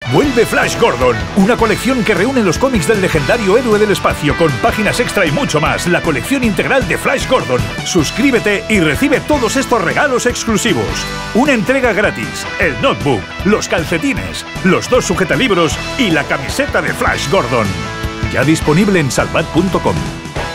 Vuelve Flash Gordon, una colección que reúne los cómics del legendario héroe del espacio con páginas extra y mucho más. La colección integral de Flash Gordon. Suscríbete y recibe todos estos regalos exclusivos. Una entrega gratis, el notebook, los calcetines, los 2 sujetalibros y la camiseta de Flash Gordon. Ya disponible en salvat.com.